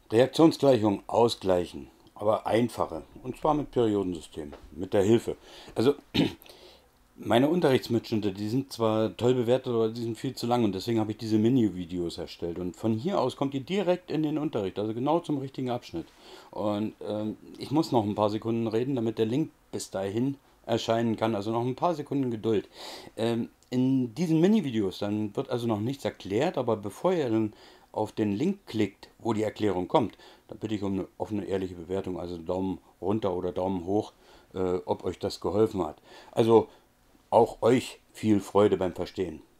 Reaktionsgleichung ausgleichen, aber einfache. Und zwar mit Periodensystem, mit der Hilfe. Also meine Unterrichtsmitschnitte, die sind zwar toll bewertet, aber die sind viel zu lang und deswegen habe ich diese Mini-Videos erstellt. Und von hier aus kommt ihr direkt in den Unterricht, also genau zum richtigen Abschnitt. Und ich muss noch ein paar Sekunden reden, damit der Link bis dahin erscheinen kann. Also noch ein paar Sekunden Geduld. In diesen Mini-Videos, dann wird also noch nichts erklärt, aber bevor ihr dann auf den Link klickt, wo die Erklärung kommt, dann bitte ich um eine offene, ehrliche Bewertung, also Daumen runter oder Daumen hoch, ob euch das geholfen hat. Also auch euch viel Freude beim Verstehen.